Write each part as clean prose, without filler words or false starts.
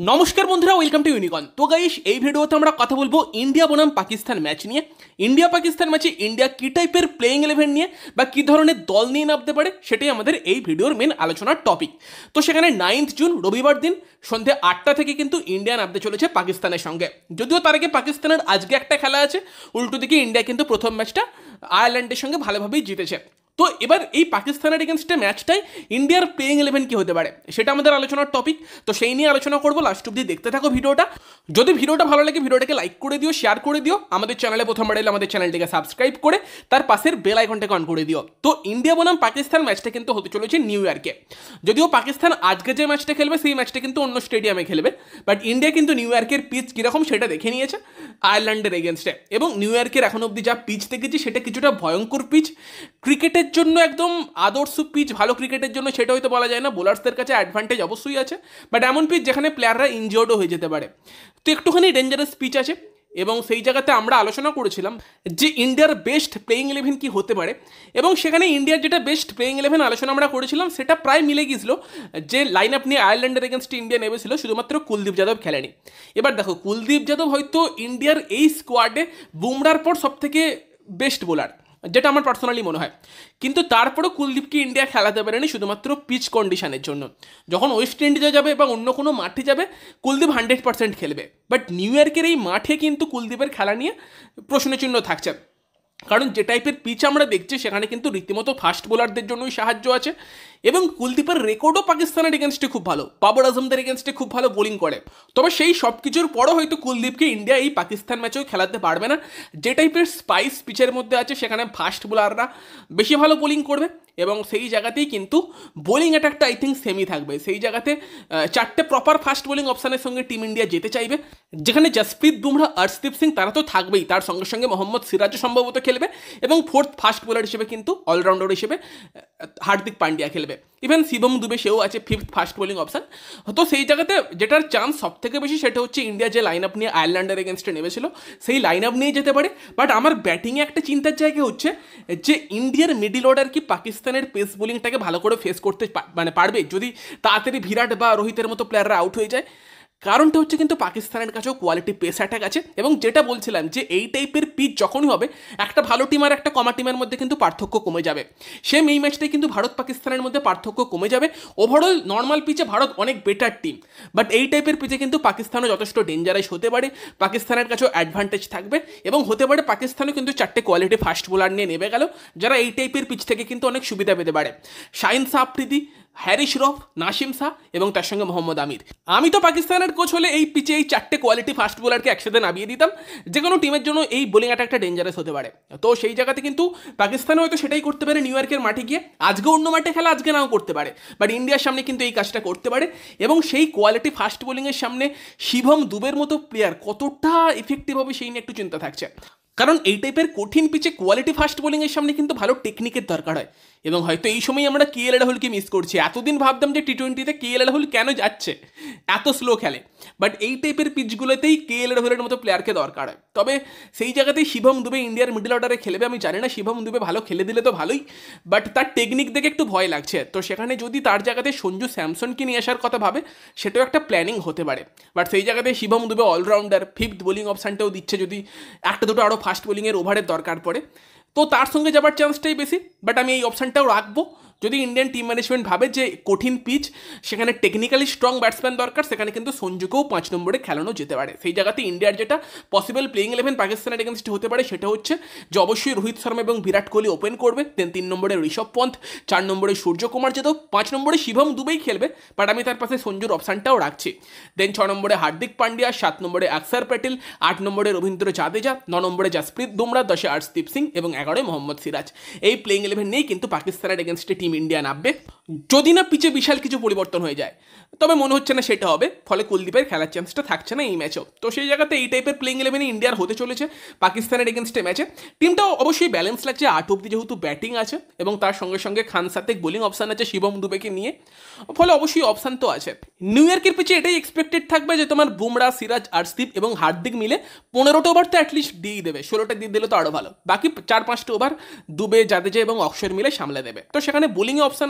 নমস্কার বন্ধুরা, welcome to Unicorn. তো গাইস, এই ভিডিওতে আমরা কথা বলবো ইন্ডিয়া বনাম পাকিস্তান ম্যাচ নিয়ে। ইন্ডিয়া পাকিস্তান ম্যাচে ইন্ডিয়া কি টাইপের প্লেইং 11 নিয়ে বা কী ধরনের দল নিয়ে নামতে পারে সেটাই আমাদের এই ভিডিওর মেন আলোচনার টপিক। তো সেখানে 9 জুন রবিবার দিন সন্ধ্যে 8টা থেকে কিন্তু ইন্ডিয়া নামতে চলেছে পাকিস্তানের সঙ্গে। যদিও তার আগে পাকিস্তানের আজকে একটা খেলা আছে, উল্টো দিকে ইন্ডিয়া কিন্তু প্রথম ম্যাচটা আয়ারল্যান্ডের সঙ্গে ভালোভাবেই জিতেছে। তো এবার এই পাকিস্তানের এগেনস্টে ম্যাচটাই ইন্ডিয়ার প্লেইং 11 কি হতে পারে সেটা আমাদের আলোচনার টপিক। তো সেই নিয়ে আলোচনা করবো, লাস্ট অব্দি দেখতে থাকো ভিডিওটা। যদি ভিডিওটা ভালো লাগে ভিডিওটাকে লাইক করে দিও, শেয়ার করে দিও, আমাদের চ্যানেলে প্রথমবার এলে আমাদের চ্যানেলটিকে সাবস্ক্রাইব করে তার পাশের বেল আইকনটাকে অন করে দিও। তো ইন্ডিয়া বনাম পাকিস্তান ম্যাচটা কিন্তু হতে চলেছে নিউ ইয়র্কে। যদিও পাকিস্তান আজকে যে ম্যাচটা খেলবে সেই ম্যাচটা কিন্তু অন্য স্টেডিয়ামে খেলবে, বাট ইন্ডিয়া কিন্তু নিউ ইয়র্কের পিচ কীরকম সেটা দেখে নিয়েছে আয়ারল্যান্ডের এগেনস্টে। এবং নিউ ইয়র্কের এখন অব্দি যা পিচ দেখেছি সেটা কিছুটা ভয়ঙ্কর পিচ, ক্রিকেটের জন্য একদম আদর্শ পিচ। ভালো ক্রিকেটের জন্য সেটা হয়তো বলা যায় না, বোলার্সদের কাছে অ্যাডভান্টেজ অবশ্যই আছে, বাট এমন পিচ যেখানে প্লেয়াররা ইনজিওর্ডও হয়ে যেতে পারে। তো একটুখানি ডেঞ্জারাস পিচ আছে। এবং সেই জায়গাতে আমরা আলোচনা করেছিলাম যে ইন্ডিয়ার বেস্ট প্লেইং 11 কি হতে পারে, এবং সেখানে ইন্ডিয়ার যেটা বেস্ট প্লেইং 11 আলোচনা আমরা করেছিলাম সেটা প্রায় মিলে গিয়েছিল। যে লাইন আপ নিয়ে আয়ারল্যান্ডের এগেনস্টে ইন্ডিয়া নেমেছিল, শুধুমাত্র কুলদীপ যাদব খেলেনি। এবার দেখো, কুলদীপ যাদব হয়তো ইন্ডিয়ার এই স্কোয়াডে বুমরার পর সবথেকে বেস্ট বোলার, যেটা আমার পার্সোনালি মনে হয়। কিন্তু তারপরেও কুলদীপকে ইন্ডিয়া খেলাতে পারেনি শুধুমাত্র পিচ কন্ডিশনের জন্য। যখন ওয়েস্ট ইন্ডিজে যাবে বা অন্য কোনো মাঠে যাবে কুলদীপ 100% খেলবে, বাট নিউ ইয়র্কের এই মাঠে কিন্তু কুলদীপের খেলা নিয়ে প্রশ্নচিহ্ন থাকছে। কারণ যে টাইপের পিচ আমরা দেখছি সেখানে কিন্তু রীতিমতো ফাস্ট বোলারদের জন্যই সাহায্য আছে। এবং কুলদীপের রেকর্ডও পাকিস্তানের এগেনস্টে খুব ভালো, বাবর আজমদের এগেনস্টে খুব ভালো বোলিং করে। তবে সেই সব কিছুর পরও হয়তো কুলদীপকে ইন্ডিয়া এই পাকিস্তান ম্যাচেও খেলাতে পারবে না। যে টাইপের স্পাইস পিচের মধ্যে আছে সেখানে ফাস্ট বোলাররা বেশি ভালো বোলিং করবে, এবং সেই জায়গাতেই কিন্তু বোলিং অ্যাটাকটা আই থিঙ্ক সেমই থাকবে। সেই জায়গাতে চারটে প্রপার ফাস্ট বোলিং অপশানের সঙ্গে টিম ইন্ডিয়া যেতে চাইবে, যেখানে জসপ্রীত বুমরা, অর্শদীপ সিং তারা তো থাকবেই, তার সঙ্গে সঙ্গে মোহাম্মদ সিরাজও সম্ভবত খেলবে, এবং ফোর্থ ফাস্ট বোলার হিসেবে কিন্তু অলরাউন্ডার হিসেবে হার্দিক পান্ডিয়া খেলবে। ইভেন শিবম দুবে সেও আছে ফিফথ ফাস্ট বোলিং অপশান। তো সেই জায়গাতে যেটার চান্স সব থেকে বেশি সেটা হচ্ছে ইন্ডিয়া যে লাইন আপ নিয়ে আয়ারল্যান্ডের এগেনস্টে নেমেছিল সেই লাইন আপ নিয়ে যেতে পারে। বাট আমার ব্যাটিংয়ে একটা চিন্তার জায়গা হচ্ছে যে ইন্ডিয়ার মিডিল অর্ডার কি পাকিস্তানের পেস বোলিংটাকে ভালো করে ফেস করতে পারবে যদি তাড়াতাড়ি বিরাট বা রোহিতের মতো প্লেয়াররা আউট হয়ে যায়। কারণটা হচ্ছে কিন্তু পাকিস্তানের কাছেও কোয়ালিটি পেস অ্যাটাক আছে। এবং যেটা বলছিলাম যে এই টাইপের পিচ যখনই হবে একটা ভালো টিম আর একটা কমা টিমের মধ্যে কিন্তু পার্থক্য কমে যাবে। সেম এই ম্যাচটাই কিন্তু ভারত পাকিস্তানের মধ্যে পার্থক্য কমে যাবে। ওভারঅল নর্মাল পিচে ভারত অনেক বেটার টিম, বাট এই টাইপের পিচে কিন্তু পাকিস্তানও যথেষ্ট ডেঞ্জারাস হতে পারে, পাকিস্তানের কাছেও অ্যাডভান্টেজ থাকবে। এবং হতে পারে পাকিস্তানও কিন্তু চারটে কোয়ালিটি ফাস্ট বোলার নিয়ে নেমে গেল, যারা এই টাইপের পিচ থেকে কিন্তু অনেক সুবিধা পেতে পারে। শাহিন শাহ আফ্রিদি, হ্যারিস রফ, নাসিম শাহ এবং তার সঙ্গে মোহাম্মদ আমির। আমি তো পাকিস্তানের কোচ হলে এই পিচে এই চারটে কোয়ালিটি ফাস্ট বোলারকে একসাথে নামিয়ে দিতাম। যে কোনো টিমের জন্য এই বোলিং অ্যাটাকটা ডেঞ্জারাস হতে পারে। তো সেই জায়গাতে কিন্তু পাকিস্তানে হয়তো সেটাই করতে পারে নিউ ইয়র্কের মাঠে গিয়ে। আজকে অন্য মাঠে খেলা আজকে নাও করতে পারে, বাট ইন্ডিয়ার সামনে কিন্তু এই কাজটা করতে পারে। এবং সেই কোয়ালিটি ফাস্ট বোলিংয়ের সামনে শিবম দুবের মতো প্লেয়ার কতটা ইফেক্টিভ হবে সেই নিয়ে একটু চিন্তা থাকছে। কারণ এই টাইপের কঠিন পিচে কোয়ালিটি ফাস্ট বোলিংয়ের সামনে কিন্তু ভালো টেকনিকের দরকার হয়। এবং হয়তো এই সময় আমরা KL রাহুলকে মিস করছি। এতদিন ভাবতাম যে T20-তে KL রাহুল কেন যাচ্ছে, এত স্লো খেলে, বাট এই টাইপের পিচগুলোতেই KL রাহুলের মতো প্লেয়ারকে দরকার হয়। তবে সেই জায়গাতেই শিবম দুবে ইন্ডিয়ার মিডল অর্ডারে খেলবে। আমি জানি না শিবম দুবে ভালো খেলে দিলে তো ভালোই, বাট তার টেকনিক দেখে একটু ভয় লাগছে। তো সেখানে যদি তার জায়গাতে সঞ্জু স্যামসনকে নিয়ে আসার কথা ভাবে সেটাও একটা প্ল্যানিং হতে পারে। বাট সেই জায়গাতে Shivam Dube allrounder, fifth bowling অপশানটাও দিচ্ছে, যদি একটা দুটো আরও ফাস্ট বোলিংয়ের ওভারের দরকার পড়ে তো তার সঙ্গে যাবার চান্সটাই বেশি। বাট আমি এই অপশানটাও রাখবো যদি ইন্ডিয়ান টিম ম্যানেজমেন্ট ভাবে যে কঠিন পিচ, সেখানে টেকনিক্যালি স্ট্রং ব্যাটসম্যান দরকার, সেখানে কিন্তু সঞ্জুকেও 5 নম্বরে খেলানো যেতে পারে। সেই জায়গাতে ইন্ডিয়ার যেটা পসিবল প্লেইং 11 পাকিস্তানের এগেনস্টে হতে পারে সেটা হচ্ছে যে অবশ্যই রোহিত শর্মা এবং বিরাট কোহলি ওপেন করবে, দেন 3 নম্বরে ঋষভ পন্থ, 4 নম্বরে সূর্যকুমার যাদব, 5 নম্বরে শিবম দুবেই খেলবে, বাট আমি তার পাশে সঞ্জুর অপশানটাও রাখছি। দেন 6 নম্বরে হার্দিক পান্ডিয়া, 7 নম্বরে অক্ষর প্যাটেল, 8 নম্বরে রবীন্দ্র জাদেজা, 9 নম্বরে জসপ্রীত বুমরা, 10-এ অর্শদীপ সিং এবং 11-এ মোহাম্মদ সিরাজ। এই প্লেইং 11 নিয়েই কিন্তু পাকিস্তানের এগেনস্টে টিম ইন্ডিয়া নামবে, যদি না পিচে বিশাল কিছু পরিবর্তন হয়ে যায়। তবে মনে হচ্ছে না সেটা হবে, ফলে কুলদীপের খেলার চান্সটা থাকছে না এই ম্যাচেও। তো সেই জায়গাতে এই টাইপের প্লেইং 11 ইন্ডিয়ার হতে চলেছে পাকিস্তানের এগেনস্টে ম্যাচে। টিমটাও অবশ্যই ব্যালেন্স লাগছে, 8 অব্দি যেহেতু ব্যাটিং আছে এবং তার সঙ্গে সঙ্গে খান সাতেক বোলিং অপশান আছে শিবম দুবেকে নিয়ে, ফলে অবশ্যই অপশান তো আছে। নিউ ইয়র্কের পিচে এটাই এক্সপেক্টেড থাকবে যে তোমার বুমরা, সিরাজ, অর্শদীপ এবং হার্দিক মিলে 15টা ওভার তো অ্যাটলিস্ট দিয়েই দেবে, 16টা দিয়ে দিলে তো আরও ভালো, বাকি 4-5টা ওভার দুবে, জাদেজা এবং অক্ষর মিলে সামলে দেবে। তো সেখানে বোলিংয়ে অপশান আছে।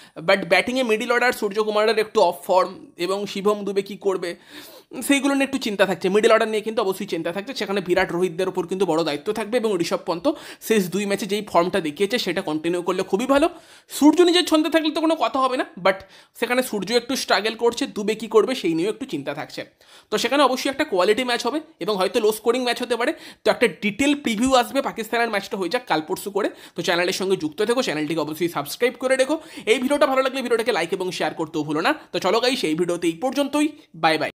বাট ব্যাটিংয়ে মিডিল অর্ডার সূর্যকুমারের একটু অফ ফর্ম এবং শিবম দুবে কী করবে সেইগুলো নিয়ে একটু চিন্তা থাকছে। মিডল অর্ডার নিয়ে কিন্তু অবশ্যই চিন্তা থাকছে, সেখানে বিরাট রোহিতদের উপর কিন্তু বড় দায়িত্ব থাকবে এবং ঋষভ পন্ত শেষ 2 ম্যাচে যেই ফর্মটা দেখিয়েছে সেটা কন্টিনিউ করলে খুবই ভালো। সূর্য নিজের ছন্দে থাকলে তো কোনো কথা হবে না, বাট সেখানে সূর্য একটু স্ট্রাগল করছে, দুবে কী করবে সেই নিয়েও একটু চিন্তা থাকছে। তো সেখানে অবশ্যই একটা কোয়ালিটি ম্যাচ হবে এবং হয়তো লো স্কোরিং ম্যাচ হতে পারে। তো একটা ডিটেল প্রিভিউ আসবে পাকিস্তানের ম্যাচটা হয়ে যাক কাল পরশু করে। তো চ্যানেলের সঙ্গে যুক্ত থেকো, চ্যানেলটিকে অবশ্যই সাবস্ক্রাইব করে রেখো। এই ভিডিওটা ভালো লাগলে ভিডিওটাকে লাইক এবং শেয়ার করতেও ভুলো না। তো চলো গাইস, এই ভিডিওতে এই পর্যন্তই, বাই বাই।